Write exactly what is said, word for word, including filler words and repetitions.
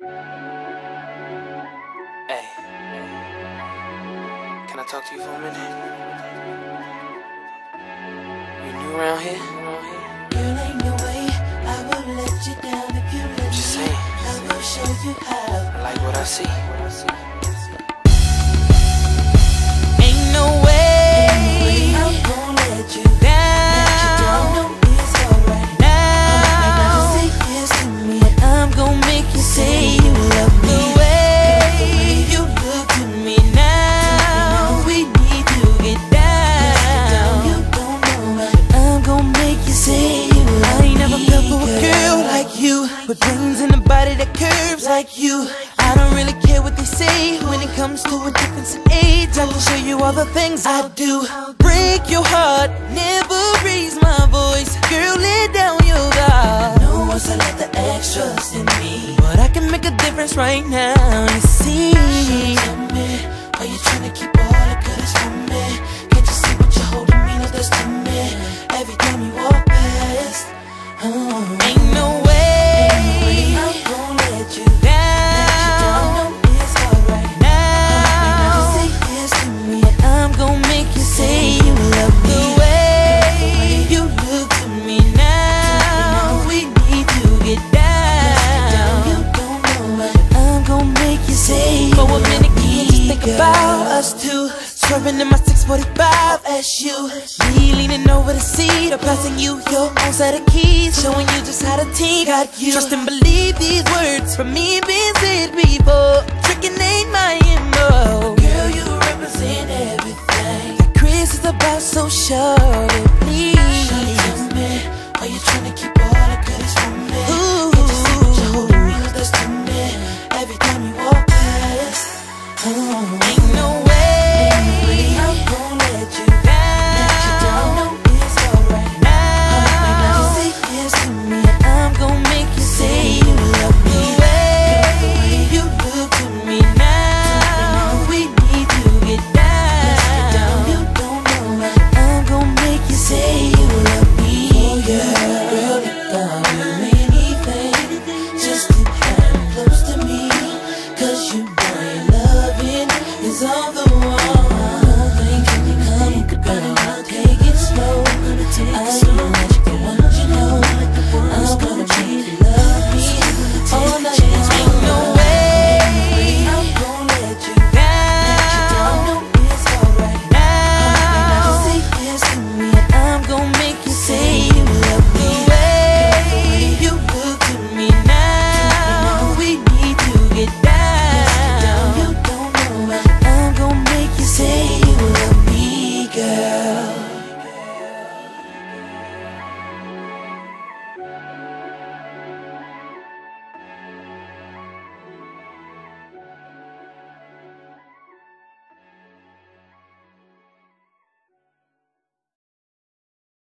Hey, can I talk to you for a minute? You new around here? Girl, ain't no way I will let you down if you let me. Just saying. I will show you how. I like what I see. Ain't no way I'm gonna let you down. Let you down, no, it's alright. Now say yes to me, and I'm gonna make you say you love me. The way you look to me now, we need to get down. You don't know, but I'm gonna make you say you love me. I ain't never felt for a girl like you, with brains in a body that curves like you. I don't really care what they say when it comes to a difference in age. I can show you all the things I do. Break your heart, never raise my voice. Girl, lay down your guard. No one's a lot the extras in me, but I can make a difference right now, you see. Tell me, are you trying to keep all the goodness from me? Can't you see what you're holding me? No, that's to me. Every time you walk past, oh. Ain't no way I'm gonna let you down. Say you love me. The way you look to me now, we need to get down. You don't know what I'm gonna make you say. For a minute, can you just think about us two? Swerving in my six forty-five as you, me leaning over the seat, or passing you your own set of keys, showing you just how the team got you. Trust and believe these words from me being